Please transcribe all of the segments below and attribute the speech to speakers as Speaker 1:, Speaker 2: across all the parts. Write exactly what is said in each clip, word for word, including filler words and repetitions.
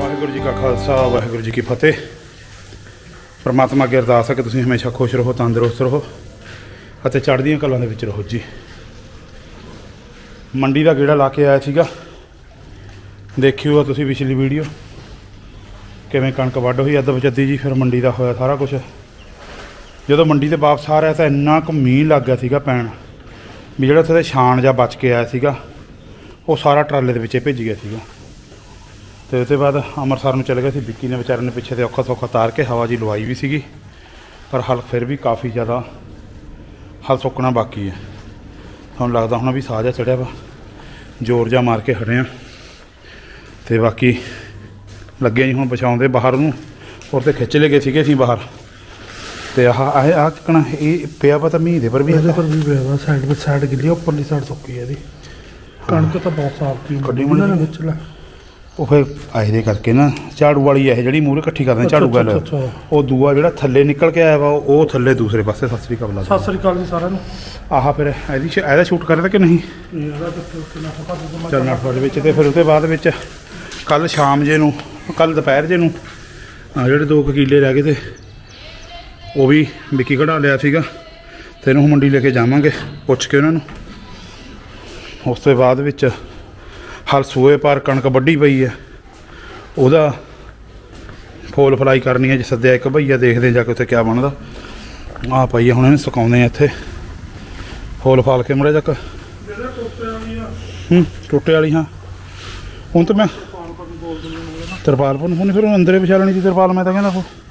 Speaker 1: वाहिगुरू जी का खालसा वाहिगुरू जी की फतेह। परमात्मा अगे अरदास है कि तुसीं हमेशा खुश रहो, तंदुरुस्त रहो ਅਤੇ ਚੜ੍ਹਦੀਆਂ ਕਲਾਂ ਦੇ ਵਿੱਚ ਰਹੋ जी। मंडी का गेड़ा ला के आया ਸੀਗਾ, देखियो तुसीं पिछली वीडियो किवें कणक वढ होई अद्ध बचद्दी जी। फिर मंडी का होया सारा कुछ। जो मंडी से वापस आ रहा तो इन्ना कुछ मीह लग गया सीगा पैण भी जिहड़ा उत्थे छाण जा बच के आया सीगा वो सारा ट्राले दे विच भेज गया सीगा। तो उसके बाद अमृतसर में चले गए थे। विक्की ने बेचारे ने पिछे से औखा सौखा तार के हवा जी लवाई भी सीगी, पर हल फिर भी काफ़ी ज़्यादा हल सुकना बाकी है। थोड़ा लगता होना भी साह जा चढ़िया वा, जोर जा मार के खड़े हैं। तो बाकी लगे जी हूँ बचाते बाहर नूं और तो खिच ले गए थे असीं बाहर। तो आह आह आ चकना ये पिया पता मीह दे पर भी पर भी पिया साइड पर साइड गिली उपरली साइड सुक्की है। कणक तो बहुत साफ थी कड्डी मुंडी वो फिर आए दे करके ना झाड़ू वाली है जी मूहरे इकट्ठी करते झाड़ू गल वो दूआ जो थले निकल के आया वा वो थले दूसरे पासे। सत श्री अकाल सत श्री अकाल जी सारा आह फिर एदा शूट करता कि नहीं चल नठ फट तो फिर उसके बाद कल शाम जे नूं कल दोपहर जे नूं जोड़े दो किले रह गए थे वो भी विक्की कढ़ा लिया सीगा। तो इन्हूं मंडी लेके जावांगे पुछ के उन्होंने। उसके बाद विच हल सूए पर कणक वड्डी पई है, वह फुल फलाई करनी है। जो सद्या एक भईया देखते जाके उत्थे क्या बनता। आ पई है हुण सुकाउंदे इत्थे फुल फाल के मड़े तक टोटे वाली। हाँ हूँ तो मैं तरपाल पर हूँ फिर अंदर बिछा लेनी थी तरपाल। मैं तो कहना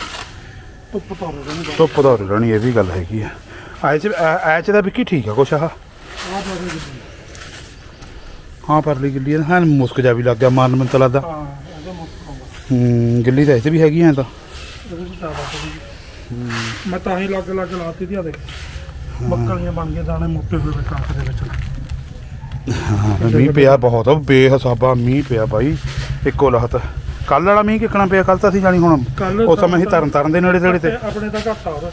Speaker 1: धुप्प धौर रहनी ये भी गल हैगी है। ऐच ऐच दा विक्की ठीक है कुछ। आह हाँ परली गिल्ली है हाँ मुस्क जा भी लग गया मारन मैं तो लगता। गिल्ली तो ऐसे भी हैगी है। तो मैं तो ही लग लग लाती थी देख मक्कलियां बन गए दाने मोटे हुए कणक दे विच। हाँ मीह पिया बहुत बेहिसाबा मीह पिया भाई इक्को लहत। कल वाला मीह किकना पिया कल तो असीं जानी हुण उस समय ही तरन ताਰਨ ਦੇ ਨੇੜੇ ਤੇੜੇ ਤੇ ਆਪਣੇ ਤਾਂ ਘੱਟ ਆ ਉਹਦਾ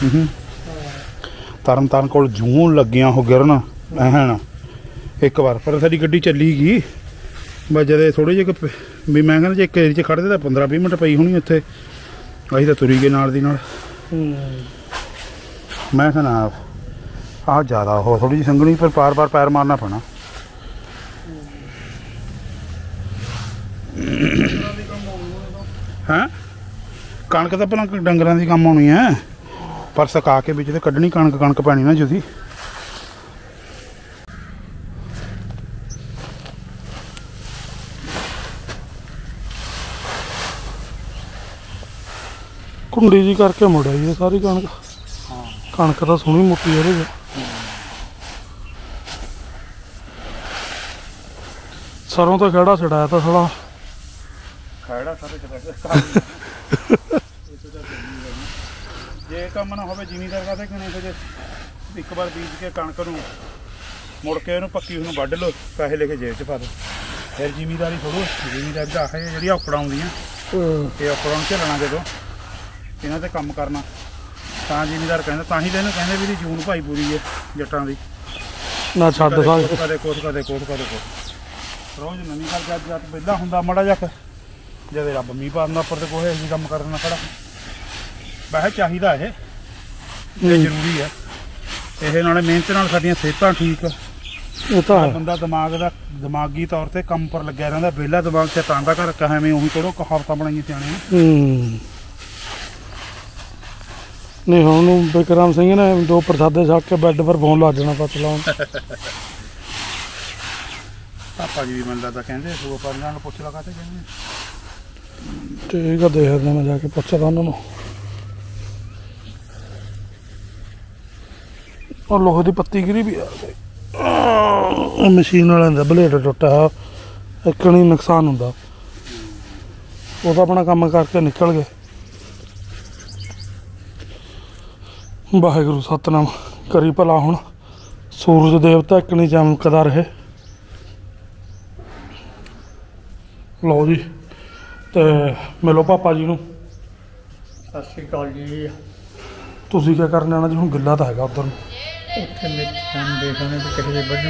Speaker 1: तरन ताਰਨ ਕੋਲ ਜੂੰ ਲੱਗੀਆਂ ਉਹ ਗਿਰਨ ਐਨ एक बार। पर साडी गड्डी चली गई बस जदे थोड़े जे भी मैं कहना जे एक एरिया च खड़दे तो पंद्रह बीस मिनट पई होनी उत्थे। असीं तो तुरी गए नाल दी नाल। मैं कहना आ ज़्यादा हो थोड़ी जी संगनी पर बार बार पैर मारना पैना। हैं कणक तो भला डंगरां दी कम आउणी है, पर सुका के विच ते कड्ढनी कणक कणक पैनी ना जुदी। कुंडी जी करके मुड़ आई है सारी कणक। कणक तो सोहनी मोटी है। सरों तो खेड़ा छड़ाया था थोड़ा जे कम ना हो जिमीदार का एक बार बीज के कणक नूं मुड़ के उन्होंने पक्की उन्होंने वढ़ लो पैसे लेके जेब च पा दो। फिर जिमीदारी थोड़ो जिमीदार का है जी औकड़ा आउंदियां ये औकड़ा झेलना जो इन्हों से कम करना तो जिमीदार कहते तां ही तो इन्होंने कहते भी जून भाई पूरी है जट्टां दी ना छड्ड कदे कुछ कदे कुछ कदे कुछ रोज़ नवीं कर जब जब पहला हुंदा माड़ा जक जब रब मीह पांदा उपर तो कोई ऐसी कम करना खड़ा। वैसे चाहिदा ये जरूरी है ये नाले मेहनत नाल साडियां सेहतां ठीक बंदा दिमाग का दिमागी तौर पर कम पर लग्या रहिंदा। बेला दिमाग शैतान दा घर कहें उही करो कहावतां बनाइयां सियाणे नहीं। हम विक्रम सिंह ने दो प्रसादे छक के बैड पर फोन ला देना पत लाउन। पापा जी भी मिलता कहते सो पर पुछ ला कहते ठीक है देखते मैं जाके पुछदा उन्होंने। और लोहे की पत्ती गिरी भी आ मशीन वाले का ब्लेड टुटा एक नहीं नुकसान होंदा वो तो अपना काम करके निकल गए। वाहिगुरू सतनाम करी भला हुण सूरज देवता एक नहीं चमकदा रहे। लो जी तो मिलो पापा जी नूं। सत श्री अकाल जी। तुसीं क्या करने आना जी हुण गिल्ला तो हैगा उधर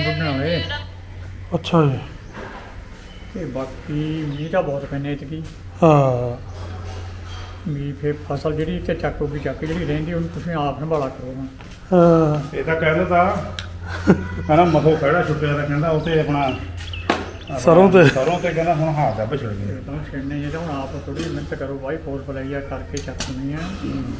Speaker 1: अच्छा जी।
Speaker 2: ਤੇ ਬਾਕੀ ਮੀਂਹ ਤਾਂ ਬਹੁਤ ਪੈਂਦੇ ਇਤਕੀ ਹਾਂ
Speaker 3: ਵੀ ਫਿਰ ਫਸਲ ਜਿਹੜੀ ਇੱਥੇ ਚੱਕੋਗੀ ਚੱਕ ਜਿਹੜੀ ਰਹਿੰਦੀ ਉਹਨੂੰ ਤੁਸੀਂ ਆਪ ਸੰਭਾਲਾ ਕਰੋ ਹੁਣ।
Speaker 2: ਹਾਂ
Speaker 1: ਇਹ ਤਾਂ ਕਹਿੰਦਾ ਤਾਂ ਕਹਿੰਦਾ ਮਥੋ ਖੜਾ ਛੁੱਟਿਆ ਤਾਂ ਕਹਿੰਦਾ ਉੱਥੇ ਆਪਣਾ
Speaker 2: ਸਰੋਂ ਤੇ
Speaker 1: ਸਰੋਂ ਤੇ ਕਹਿੰਦਾ ਹੁਣ ਹਾਰ ਦਾ ਵਿਛੜ ਗਿਆ।
Speaker 3: ਤਾਂ ਛੇੜਨੇ ਜਿਹੜੇ ਹੁਣ ਆਪ ਥੋੜੀ ਮਿਹਨਤ ਕਰੋ ਬਾਈ, ਫੋਰ ਪਲਾਈਆ ਕਰਕੇ ਚੱਕਣੀ ਆ।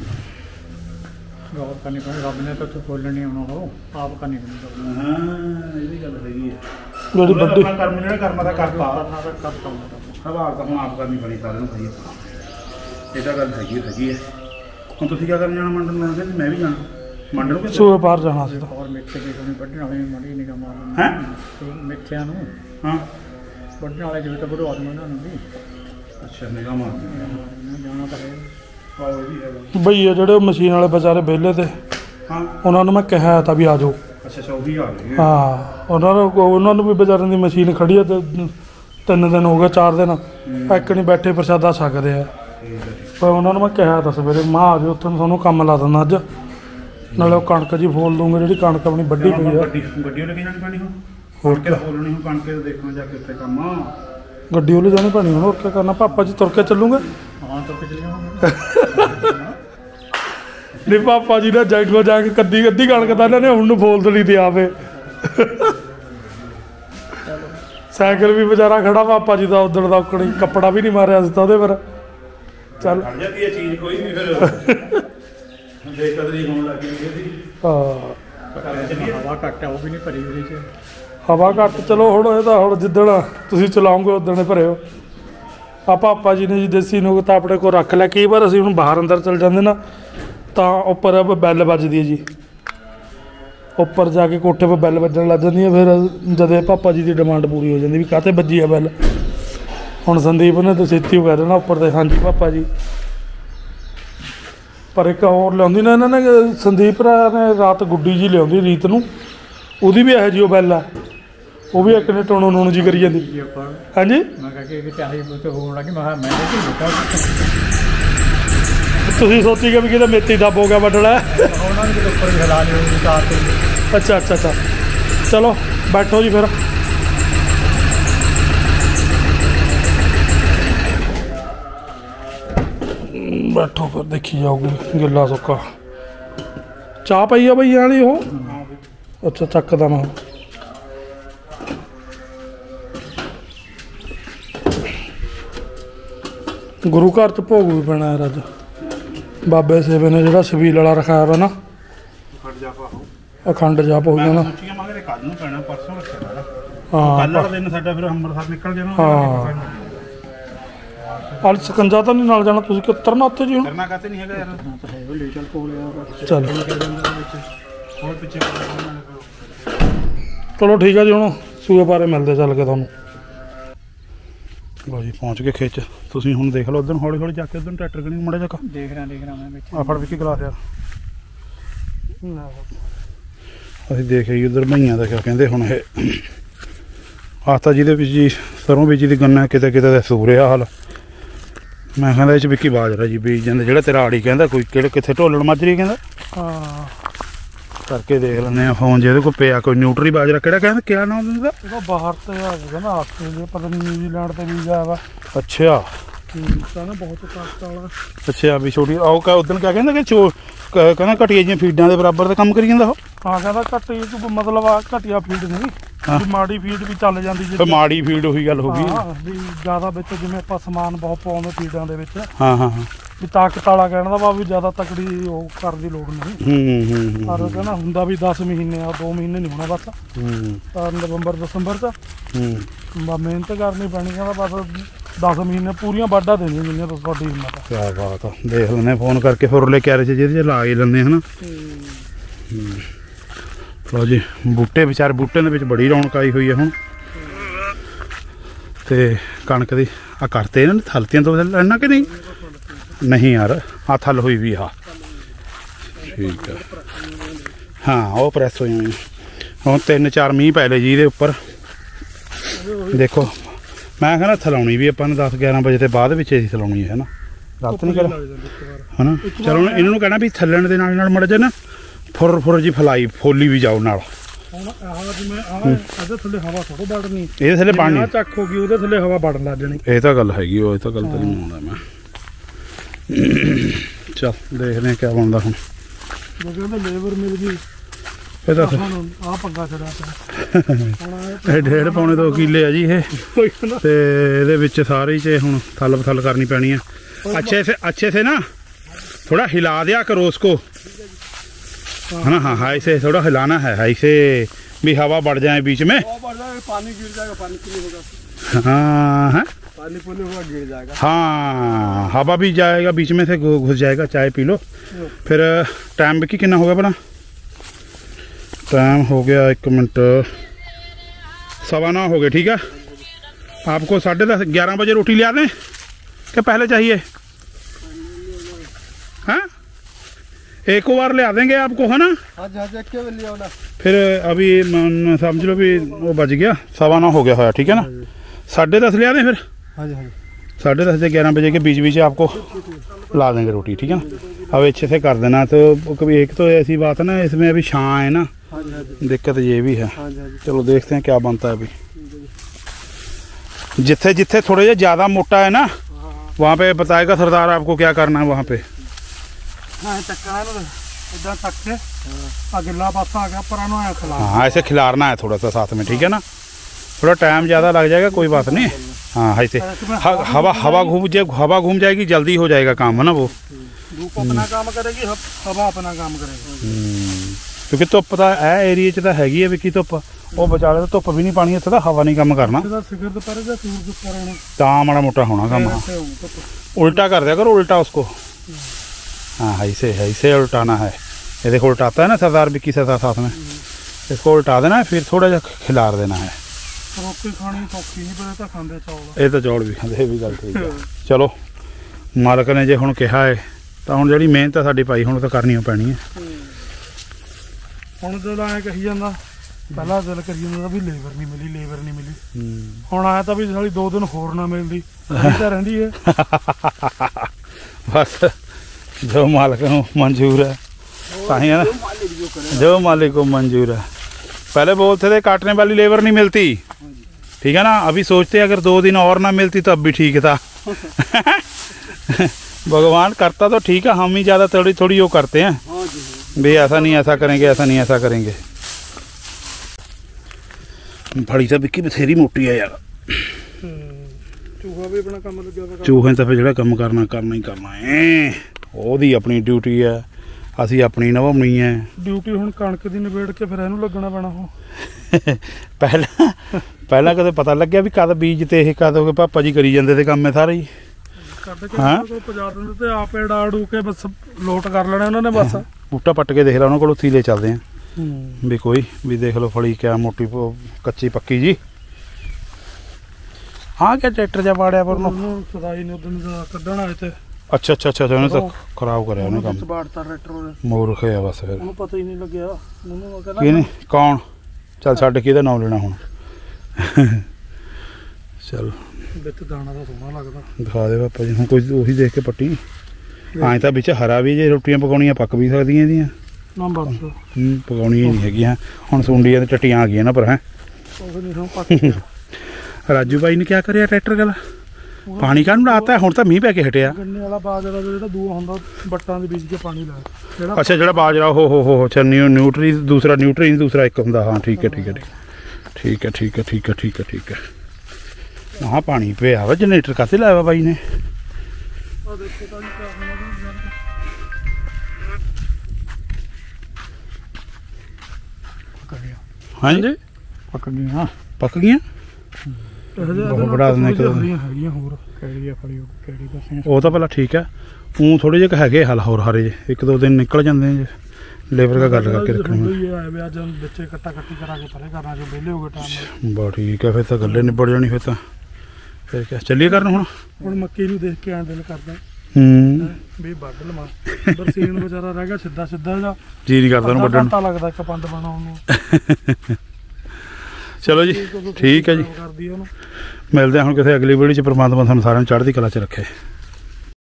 Speaker 3: ਗੌਰ ਕਰਨੀ ਪੈਣੀ, ਰੱਬ ਨੇ ਤਾਂ ਉੱਥੇ ਖੋਲਣ ਨਹੀਂ ਆਉਣਾ, ਉਹ ਆਪ ਕਰਨੀ ਪੈਣੀ।
Speaker 1: ਹਾਂ ਇਹਦੀ ਗੱਲ ਹੈਗੀ ਹੈ।
Speaker 2: ਜਿਹੜੀ ਵੱਡੀ
Speaker 1: ਆਪਣਾ ਕਰਮ ਜਿਹੜਾ ਕਰਮ ਦਾ ਕਰਤਾ
Speaker 3: ਕਰਤਾ
Speaker 1: ਹਵਾਲ ਤਾਂ ਹੁਣ ਆਪ ਕਰਨੀ ਪੈਣੀ ਸਾਰਿਆਂ ਨੂੰ ਸਹੀ। ਇਹ ਤਾਂ ਗੱਲ ਹੈਗੀ ਹੈਗੀ ਹੈ। ਹੁਣ ਤੁਸੀਂ ਕੀ ਕਰਨ ਜਾਣਾ ਮੰਡਲ ਨੂੰ? ਕਹਿੰਦੇ ਮੈਂ ਵੀ ਜਾਣਾ ਮੰਡਲ ਨੂੰ।
Speaker 2: ਸੂਏ ਬਾਹਰ ਜਾਣਾ ਸੀ
Speaker 3: ਔਰ ਮਿੱਠੇ ਦੀ ਕੋਈ ਵੱਢਣ ਵਾਲੇ ਮਾੜੀ ਨਿਗਾਹ ਮਾਰਨ
Speaker 1: ਹੈਂ
Speaker 3: ਮਿੱਠਿਆਂ ਨੂੰ
Speaker 1: ਹਾਂ
Speaker 3: ਵੱਢਣ ਵਾਲੇ ਜਿਵੇਂ ਤਾਂ ਬੜੋ ਆਦਮੀ ਉਹਨਾਂ ਨੂੰ ਵੀ
Speaker 1: ਅੱਛਾ ਨਿਗਾਹ ਮਾਰ
Speaker 3: ਜਾਣਾ ਤਾਂ ਹੈ।
Speaker 1: ਆਓ ਇਹ ਵੀ ਹੈਗਾ
Speaker 2: ਬਈ ਆ ਜਿਹੜੇ ਮਸ਼ੀਨ ਵਾਲੇ ਵਿਚਾਰੇ ਵਿਹਲੇ ਤੇ
Speaker 1: ਹਾਂ
Speaker 2: ਉਹਨਾਂ ਨੂੰ ਮੈਂ ਕਿਹਾ ਤਾਂ ਵੀ ਆ ਜਾਓ।
Speaker 1: ਅੱਛਾ ਅੱਛਾ ਉਹ ਵੀ ਆ ਗਏ।
Speaker 2: ਹਾਂ ਉਹਨਾਂ ਨੂੰ ਉਹਨਾਂ ਨੂੰ ਵੀ ਵਿਚਾਰਿਆਂ ਦੀ ਮਸ਼ੀਨ ਖੜੀ ਆ ਤੇ ਤਿੰਨ ਦਿਨ ਹੋ ਗਏ ਚਾਰ ਦਿਨ ਇੱਕ ਨਹੀਂ ਬੈਠੇ ਪ੍ਰਸ਼ਾਦਾ ਛਕਦੇ ਆ। ਪਰ ਉਹਨਾਂ ਨੂੰ ਮੈਂ ਕਿਹਾ ਤਾਂ ਸਵੇਰੇ ਮਾਂ ਆ ਜਾਓ ਉੱਥੇ ਤੁਹਾਨੂੰ ਕੰਮ ਲਾ ਦਿੰਦਾ ਅੱਜ, ਨਾਲੇ ਉਹ ਕਣਕ ਜੀ ਫੋਲ ਦੂੰਗੇ ਜਿਹੜੀ ਕਣਕ ਆਪਣੀ ਵੱਢੀ ਪਈ ਆ।
Speaker 1: ਗੱਡੀ ਗੱਡੀ ਲੈ ਕੇ ਜਾਣੀ ਪੈਣੀ ਹੁਣ ਹੋਰ ਕਿਹੜਾ ਫੋਲਣੀ ਹੁਣ ਕਣਕ ਦੇਖਣਾ ਜਾ ਕੇ ਉੱਥੇ ਕੰਮ
Speaker 2: ਗੱਡੀ ਉਹਲੇ ਜਾਣੀ ਪੈਣੀ ਹੁਣ ਹੋਰ ਕੀ ਕਰਨਾ। ਪਾਪਾ ਜੀ ਤੁਰ ਕੇ ਚੱਲੂਗੇ?
Speaker 3: ਹਾਂ ਤੁਰ ਕੇ ਚੱਲੀਆਂ
Speaker 2: ਨਹੀਂ ਪਾਪਾ ਜੀ ਨੇ ਜੈਗੋ ਜਾ ਕੇ ਕੱਦੀ ਅੱਧੀ ਕਣਕ ਤਾਂ ਇਹਨਾਂ ਨੇ ਹੁਣ ਨੂੰ ਫੋਲ ਦਲੀ ਤੇ ਆਵੇ। ਸਾਈਕਲ ਵੀ ਵਿਚਾਰਾ ਖੜਾ ਪਾਪਾ ਜੀ ਦਾ ਉਦਣ ਦਾ ਉਕਣੀ ਕੱਪੜਾ ਵੀ ਨਹੀਂ ਮਾਰਿਆ ਸੀ ਤਾਂ ਉਹਦੇ ਪਰ ਚੱਲ
Speaker 1: ਖੜ ਜਾਂਦੀ ਹੈ ਚੀਜ਼ ਕੋਈ ਵੀ ਫਿਰ ਬੇਕਦਰੀ ਹੋਣ ਲੱਗੀ ਇਹਦੀ।
Speaker 2: ਹਾਂ
Speaker 3: ਹਵਾ ਘੱਟ ਆ ਉਹ ਵੀ ਨਹੀਂ ਭਰੀ ਉਹਦੇ 'ਚ।
Speaker 2: ਹਵਾ ਘੱਟ ਚਲੋ ਹੁਣ ਇਹ ਤਾਂ ਹੁਣ ਜਿੱਦਣ ਤੁਸੀਂ ਚਲਾਉਂਗੇ ਉਦਣ ਭਰਿਓ। ਆ ਪਾਪਾ ਜੀ ਨੇ ਜੀ ਦੇਸੀ ਨੁਕਤ ਆਪਣੇ ਕੋਲ ਰੱਖ ਲਿਆ। ਕਈ ਵਾਰ ਅਸੀਂ ਹੁਣ ਬਾਹਰ ਅੰਦਰ ਚਲ ਜਾਂਦੇ ਨਾ ਤਾਂ ਉੱਪਰ ਬੈਲ ਵੱਜਦੀ ਹੈ ਜੀ, ਉੱਪਰ ਜਾ ਕੇ ਕੋਠੇ 'ਤੇ ਬੈਲ ਵੱਜਣ ਲੱਗ ਜਾਂਦੀ ਹੈ। ਫਿਰ ਜਦੇ ਪਾਪਾ ਜੀ ਦੀ ਡਿਮਾਂਡ ਪੂਰੀ ਹੋ ਜਾਂਦੀ ਵੀ ਕਾਹਤੇ ਵੱਜੀ ਆ ਬੈਲ। ਹੁਣ ਸੰਦੀਪ ਨੇ ਤਾਂ ਛੇਤੀ ਉਹ ਕਹਿ ਦੇਣਾ ਉੱਪਰ 'ਤੇ ਹਾਂਜੀ ਪਾਪਾ ਜੀ। ਪਰ ਇੱਕ ਹੋਰ ਲਿਆਉਂਦੀ ਨਾ ਇਹਨਾਂ ਨੇ ਸੰਦੀਪ ਨੇ ਰਾਤ ਗੁੱਡੀ ਜੀ ਲਿਆਉਂਦੀ ਰੀਤ ਨੂੰ, ਉਹਦੀ ਵੀ ਇਹੋ ਜਿਹੀ ਉਹ ਬੈਲ ਆ, ਉਹ ਵੀ ਇੱਕ ਨੇ ਟੋਣੋ ਨੂਣ ਜੀ ਕਰੀ ਜਾਂਦੀ।
Speaker 3: ਕੀ ਆਪਾਂ
Speaker 2: ਹਾਂਜੀ
Speaker 3: ਮੈਂ ਕਿਹਾ ਕਿ ਚਾਹੀ ਬੁੱਤ ਹੋਣ ਲੱਗੀ। ਮੈਂ ਕਿਹਾ ਮੈਂ ਤਾਂ ਕੀ ਬੁੱਤਾ
Speaker 2: ਤੁਸੀਂ ਸੋਚੀ ਕਿ ਵੀ ਕਿਤੇ ਮੇਤੀ ਦੱਬ ਹੋ ਗਿਆ ਵੱਢਣਾ।
Speaker 3: ਉਹਨਾਂ ਨੂੰ ਉੱਪਰ ਵੀ ਹਿਲਾ ਲਿਓ ਚਾਰ ਤੇ।
Speaker 2: ਅੱਛਾ ਅੱਛਾ ਅੱਛਾ ਚਲੋ ਬੈਠੋ ਜੀ ਫਿਰ। ਬੈਠੋ ਫਿਰ ਦੇਖੀ ਜਾਊਗੀ ਗਿੱਲਾ ਸੁੱਕਾ। ਚਾਹ ਪਈ ਆ ਬਈ ਵਾਲੀ ਉਹ? ਅੱਛਾ ਚੱਕਦਾ ਮੈਂ। ਗੁਰੂ ਘਰ 'ਚ ਭੋਗ ਵੀ ਪੈਣਾ ਯਾਰ ਅੱਜ। ਬਾਬੇ ਸੇਵੇ ਨੇ ਜਿਹੜਾ ਛਬੀਲ ਵਾਲਾ ਰਖਾਇਆ ਵਾ ਨਾ
Speaker 1: ਖੜ ਜਾ ਪਾਓ
Speaker 2: ਅਖੰਡ ਜਾਪ ਹੋ ਗਿਆ ਨਾ।
Speaker 1: ਸੋਚੀਆਂ ਮਗਰ ਕੱਲ ਨੂੰ ਪੈਣਾ ਪਰਸੋਂ ਰੱਖਿਆ ਵਾਲਾ।
Speaker 2: ਹਾਂ
Speaker 1: ਕੱਲ ਵਾਲਾ ਦਿਨ ਸਾਡਾ ਫਿਰ ਅੰਮ੍ਰਿਤਸਰ ਨਿਕਲ ਜਾਣਾ।
Speaker 2: ਹਾਂ ਅੱਜ ਸਕੰਜਾ ਤਾਂ ਨਹੀਂ ਨਾਲ ਜਾਣਾ ਤੁਸੀਂ ਕਿ ਉਤਰਨਾ ਉੱਥੇ ਜੀ ਹੁਣ?
Speaker 1: ਕਰਨਾ ਕਾਤੇ ਨਹੀਂ ਹੈਗਾ ਯਾਰ।
Speaker 3: ਤਾਂ ਹੈ ਉਹ ਲੈ ਚੱਲ ਕੋਲ ਯਾਰ।
Speaker 2: ਚੱਲ
Speaker 1: ਹੋਰ ਪਿੱਛੇ
Speaker 2: ਚਲੋ ਠੀਕ ਆ ਜੀ ਹੁਣ ਸੂਏ ਬਾਰੇ ਮਿਲਦੇ ਚੱਲ ਕੇ ਤੁਹਾਨੂੰ।
Speaker 1: ਲੋ ਜੀ ਪਹੁੰਚ ਗਏ ਖੇਚ। ਤੁਸੀਂ ਹੁਣ ਦੇਖ ਲਓ ਉਧਰ ਹੌਲੀ ਹੌਲੀ ਜਾ ਕੇ ਉਧਰ ਟਰੈਕਟਰ ਕਣੀ ਮੜਾ ਜਾ
Speaker 3: ਦੇਖ ਰਿਹਾ ਦੇਖ ਰਿਹਾ ਮੈਂ ਵਿੱਚ।
Speaker 1: ਆ ਫੜ ਵੀ ਕੀ ਗਲਾਸ ਯਾਰ। ਅਸੀਂ ਦੇਖ ਆਈ ਉਧਰ ਭਈਆਂ ਦਾ ਕਿਆ ਕਹਿੰਦੇ ਹੁਣ ਇਹ ਆਤਾ ਜਿਹਦੇ ਵਿੱਚ ਜੀ ਸਰੋਂ ਬੀਜੀ ਦੀ ਗੰਨਾ ਕਿਤੇ ਕਿਤੇ ਦਾ ਸੂਰਿਆ ਹਾਲ। ਮੈਂ ਕਹਿੰਦਾ ਇਹ 'ਚ ਵਿੱਕੀ ਬਾਜਰਾ ਜੀ ਬੀਜ ਜਾਂਦੇ ਜਿਹੜਾ ਤੇਰਾ ਆੜੀ ਕਹਿੰਦਾ ਕੋਈ ਕਿਹੜੇ ਕਿੱਥੇ ਢੋਲਣ ਮਾਜਰੀ ਕਹਿੰਦਾ।
Speaker 2: ਹਾਂ
Speaker 1: ਕਰਕੇ ਦੇਖ ਲੈਂਦੇ ਆ ਫੋਨ ਜਿਹਦੇ ਕੋਲ ਪਿਆ ਕੋਈ ਨਿਊਟਰੀ ਬਾਜਰਾ ਕਿਹੜਾ ਕਹਿੰਦਾ ਕਿਆ ਨਾਮ ਦਿੰਦਾ
Speaker 2: ਇਹਦਾ ਬਾਹਰ ਤੇ ਆ ਗਿਆ ਨਾ ਆਸਟ੍ਰੇਲੀਆ ਪਤਾ ਨਹੀਂ ਨਿਊਜ਼ੀਲੈਂਡ ਤੇ ਵੀ ਗਿਆ ਵਾ।
Speaker 1: ਅੱਛਾ
Speaker 2: ਕਹਿੰਦਾ ਬਹੁਤ ਤਾਕਤ ਵਾਲਾ।
Speaker 1: ਅੱਛਾ ਵੀ ਛੋਟੀ ਆਓ ਕਾ ਉਦੋਂ ਕਿਆ ਕਹਿੰਦਾ ਕਿ ਚੋ ਕਹਿੰਦਾ ਘਟੀਆ ਜਿਹੀਆਂ ਫੀਡਾਂ ਦੇ ਬਰਾਬਰ ਦਾ ਕੰਮ ਕਰੀ ਜਾਂਦਾ ਉਹ।
Speaker 2: ਹਾਂ ਕਹਿੰਦਾ ਘਟੀ ਤੂੰ ਮਤਲਬ ਆ ਘਟੀਆ ਫੀਡ ਨਹੀਂ ਵੀ ਮਾੜੀ ਫੀਡ ਵੀ ਚੱਲ ਜਾਂਦੀ
Speaker 1: ਫਿਰ ਮਾੜੀ ਫੀਡ ਉਹੀ ਗੱਲ ਹੋ ਗਈ।
Speaker 2: ਹਾਂ ਵੀ ਜ਼ਿਆਦਾ ਵਿੱਚ ਜਿਵੇਂ ਆਪਾਂ ਸਮਾਨ ਬਹੁਤ ਪਾਉਂਦੇ ਫੀਡਾਂ ਦੇ ਵਿੱਚ
Speaker 1: ਹਾਂ ਹਾਂ ਹਾਂ
Speaker 2: ਵੀ ਤਾਕਤ ਵਾਲਾ ਕਹਿਣ ਦਾ ਵਾ ਵੀ ਜ਼ਿਆਦਾ ਤਕੜੀ ਉਹ ਕਰਨ ਦੀ ਲੋੜ ਨਹੀਂ।
Speaker 1: ਹੂੰ ਹੂੰ
Speaker 2: ਪਰ ਕਹਿੰਦਾ ਹੁੰਦਾ ਵੀ ਦਸ ਮਹੀਨੇ ਆ ਦੋ ਮਹੀਨੇ ਨਹੀਂ ਹੋਣਾ ਬਸ।
Speaker 1: ਹੂੰ
Speaker 2: ਤਾਂ ਨਵੰਬਰ ਦਸੰਬਰ 'ਚ
Speaker 1: ਹੂੰ
Speaker 2: ਬਸ ਮਿਹਨਤ ਕਰਨੀ ਪੈਣੀ ਕਹਿੰਦਾ ਬਸ ਦਸ ਮਹੀਨੇ ਪੂਰੀਆਂ ਵਾਢਾਂ ਦੇਣੀਆਂ ਜਿੰਨੀਆਂ ਤੋਂ ਤੁਹਾਡੀ ਹਿੰਮਤ ਆ।
Speaker 1: ਕਿਆ ਬਾਤ ਆ ਦੇਖ ਲੈਂਦੇ ਫੋਨ ਕਰਕੇ ਫਿਰ ਉਰਲੇ ਕੈਰੇ 'ਚ ਜਿਹਦੇ 'ਚ ਲਾ ਹੀ ਲੈਂਦੇ ਹਨਾ। ਹੂੰ ਲਓ ਜੀ ਬੂਟੇ ਵਿਚਾਰ ਬੂਟਿਆਂ ਦੇ ਵਿੱਚ ਬੜੀ ਰੌਣਕ ਆਈ ਹੋਈ ਹੈ ਹੁਣ। ਤੇ ਕਣਕ ਦੀ ਆ ਕਰਤੇ ਇਹਨਾਂ ਨੇ ਥਲਤੀਆਂ ਤੋਂ ਲੈਣਾ ਕਿ ਨਹੀਂ? ਨਹੀਂ ਯਾਰ ਆ ਥਲ ਹੋਈ ਵੀ ਆ ਠੀਕ ਆ। ਹਾਂ ਉਹ ਪ੍ਰੈਸ ਹੋਈ ਹੋਈ ਹੁਣ ਤਿੰਨ ਚਾਰ ਮੀਂਹ ਪੈ ਲਏ ਜੀ ਇਹਦੇ ਉੱਪਰ। ਦੇਖੋ ਮੈਂ ਕਹਿੰਦਾ ਥਲਾਉਣੀ ਵੀ ਆਪਾਂ ਨੂੰ ਦਸ ਗਿਆਰਾਂ ਵਜੇ ਤੇ ਬਾਅਦ ਵਿੱਚ ਹੀ ਥਲਾਉਣੀ ਹੈ ਨਾ ਰਾਤ ਨਹੀਂ ਕਰ ਹੈ ਨਾ। ਚਲੋ ਇਹਨਾਂ ਨੂੰ ਕਹਿਣਾ ਵੀ ਥੱਲਣ ਦੇ ਨਾਲ ਨਾਲ ਮੜ ਜਾ ਨਾ ਫੁਰ ਫੁਰ ਜੀ ਫਲਾਈ ਫੋਲੀ ਵੀ ਜਾਓ ਨਾਲ
Speaker 2: ਹੁਣ ਆਹ ਜਿਵੇਂ ਆਹ ਇਹਦੇ ਥੱਲੇ ਹਵਾ ਥੋੜੋ ਵੜਨੀ,
Speaker 1: ਇਹਦੇ ਥੱਲੇ ਪਾਣੀ
Speaker 2: ਆ ਚੱਕ ਹੋ ਗਈ ਉਹਦੇ ਥੱਲੇ ਹਵਾ ਵੜਨ ਲੱਗ ਜਾਣੀ।
Speaker 1: ਇਹ ਤਾਂ ਗੱਲ ਹੈਗੀ, ਉਹ ਇਹ ਤਾਂ ਗੱਲ ਤਾਂ ਨਹੀਂ ਮੰਨਦਾ ਮੈਂ। ਚੱਲ ਦੇਖਦੇ ਹਾਂ ਕਿਆ ਬਣਦਾ ਹੁਣ।
Speaker 2: ਜੇ ਕਹਿੰਦੇ ਲੇਬਰ ਮਿਲ ਗਈ
Speaker 1: ਇਹ ਤਾਂ
Speaker 2: ਆਹ ਪੰਗਾ ਛੜਿਆ ਪਿਆ।
Speaker 1: ਇਹ ਡੇਢ ਪੌਣੇ ਦੋ ਕਿੱਲੇ ਆ ਜੀ ਇਹ, ਤੇ ਇਹਦੇ ਵਿੱਚ ਸਾਰੇ ਚ ਹੁਣ ਥਲ ਬਥਲ ਕਰਨੀ ਪੈਣੀ है। अच्छे से अच्छे से ना थोड़ा हिला दिया करो उसको, है ना। हाँ हाँ ऐसे थोड़ा हिलाना है, ऐसे भी हवा बढ़ जाए बीच में।
Speaker 2: पानी गिर जाएगा, पानी पूरी होगा।
Speaker 1: हाँ है
Speaker 2: पानी पूरी होगा, गिर जाएगा।
Speaker 1: हाँ हवा भी जाएगा बीच में से, घुस जाएगा। चाय पी लो फिर। टाइम भी कितना हो गया बना? टाइम हो गया एक मिनट सवा नौ हो गए। ठीक है, आपको साढ़े दस ग्यारह बजे रोटी ले आ दें क्या पहले चाहिए? हाँ एक बार ले आ देंगे आपको, है ना। फिर अभी मन- समझ लो भी वो बज गया सवा नौ हो गया है। ठीक है ना, साढ़े दस ले आ दें फिर। साढ़े दस से ग्यारह बजे के बीच बीच आपको ला देंगे रोटी। ठीक है ना, अब अच्छे से कर देना। तो कभी एक तो ऐसी बात है ना, इसमें अभी छाँ है ना, दिक्कत ये भी है। चलो देखते हैं क्या बनता है अभी। जिथे जिथे थोड़े जे ज़्यादा मोटा है ना, वहाँ पे बताएगा सरदार आपको क्या करना है वहाँ पे। हाँ ऐसे खिलारना है थोड़ा सा साथ में। ठीक है ना, थोड़ा टाइम ज़्यादा लग जाएगा, कोई बात नहीं। हाँ ऐसे ह- हवा हवा घूम जाए, हवा घूम जाएगी, जल्दी हो जाएगा काम, है ना। वो
Speaker 2: धूप अपना काम करेगी, हवा अपना काम करेगी।
Speaker 1: क्योंकि धुप पता है एरिए च तो हैगी है विकी धुप, वो बचाले तो धुप भी नहीं पानी, इतना हवा नहीं काम करना, ता माड़ा मोटा होना काम। उल्टा कर दिया करो, उल्टा उसको। हाँ ऐसे ऐसे उल्टाना है। ये देखो उल्टाता है ना सरदार विक्की सरदार साथ में, इसको उल्टा देना है, फिर थोड़ा सा खिलार देना है।
Speaker 2: रोटी खानी सौखी नहीं, पर तो खाते चौल।
Speaker 1: ये तो चौल भी खाते, भी गल ठीक है। चलो मालक ने जे हुण कहा है तो हुण जिहड़ी मेहनत है साडी भाई हुण तो करनी पैनी है।
Speaker 2: ਹੁਣ ਜਦੋਂ ਐ ਕਹੀ ਜਾਂਦਾ, ਪਹਿਲਾਂ ਦਿਲ ਕਰੀ ਜਾਂਦਾ ਵੀ ਲੇਬਰ ਨਹੀਂ ਮਿਲੀ, ਲੇਬਰ ਨਹੀਂ ਮਿਲੀ। ਹੁਣ ਆਇਆ ਤਾਂ ਵੀ ਸਾਲੀ ਦੋ ਦਿਨ ਹੋਰ ਨਾ ਮਿਲਦੀ, ਤਾਂ ਰਹਿੰਦੀ ਹੈ। बस जो मालिक को मंजूर है, ताही है ना, जो मालिक को मंजूर है। पहले बोलते थे काटने वाली लेबर नहीं मिलती, ठीक है ना। अभी सोचते अगर दो दिन और ना मिलती तो अब भी ठीक था। भगवान करता तो ठीक है, हम ही ज़्यादा थोड़ी थोड़ी वो करते हैं भाई, ऐसा नहीं ऐसा करेंगे, ऐसा नहीं ऐसा करेंगे। फड़ी तो बिक्की बथेरी मोटी है यार। चूहा भी अपना काम लग गया, चूहे तो फिर जो काम करना करना ही करना है, ओदी अपनी ड्यूटी है, असी अपनी निभानी है ड्यूटी। हुण कणक दी निबेड़ के फिर इहनूं लगना पैना। हो पहला पहला कदे पता लग्या भी कद बीज ते इह कद पापा जी करी जांदे ते काम है सारे ही। हाँ पजा दिंदे ते आप एड़ा अड़ू के बस लोट कर लेना उन्होंने। बस बूटा पट के देख लो उन्होंने को, ले चलते हैं भी कोई भी देख लो फड़ी क्या मोटी कच्ची पक्की जी। हाँ क्या ट्रैक्टर जा पाड़िया पर सदाई ने उदन कड्ढण आए थे। अच्छा अच्छा अच्छा उन्हें तो खराब करे उन्हें काम, मूर्ख है बस। फिर उन्हें पता ही नहीं लग्या कि नहीं कौन। चल छड्ड के नाम लेना हुण। चल दाना तो सोहना लगदा, दिखा दे पापा जी। हुण कोई उही देख के पट्टी आए तो बिच हरा भी, जे रोटियां पकाउणियां पक भी सकदियां इहदियां ना, बस पकाउणियां नहीं हैगियां। हुण सुंडियां ते टट्टियां आ गईयां ना पर। है राजू भाई ने क्या करिया ट्रैक्टर गला पानी काहनूं लाता है? हुण तां मींह पै के हटिया। गन्ने वाला बाजरा जेहड़ा दूआ हुंदा बट्टां दे बीज के पानी लाया। अच्छा जेहड़ा बाजरा हो हो हो अच्छा न्यूट्री दूसरा, न्यूट्री दूसरा एक हुंदा। हाँ ठीक है ठीक है ठीक है ठीक है ठीक है ठीक है ठीक है। हाँ पानी पे आवा जनरेटर काते लाया भाई ने। हाँ जी पक गई, पक गई बड़ा वो तो भला ठीक है। ऊँ थोड़े जे है हल होर हरे जे एक दो दिन निकल जाते हैं लेबर का गल करके रखनी। बहुत ठीक है, फिर तो गले निबड़ जानी। फिर तो फिर क्या चलिए करना हुण। हुण मक्की नूं देख के ऐ दिल करदा भी वढ लवां, बरसीन बेचारा रह गया सीधा सीधा जा, जी नहीं करदा ओनूं वढण, लगदा इक पंड बनाउण नूं। चलो जी ठीक है जी, मिलते हैं हुण किसी अगली वीडियो च। परमात्मा तुहानूं सारिआं नूं चढ़दी कला च रखे।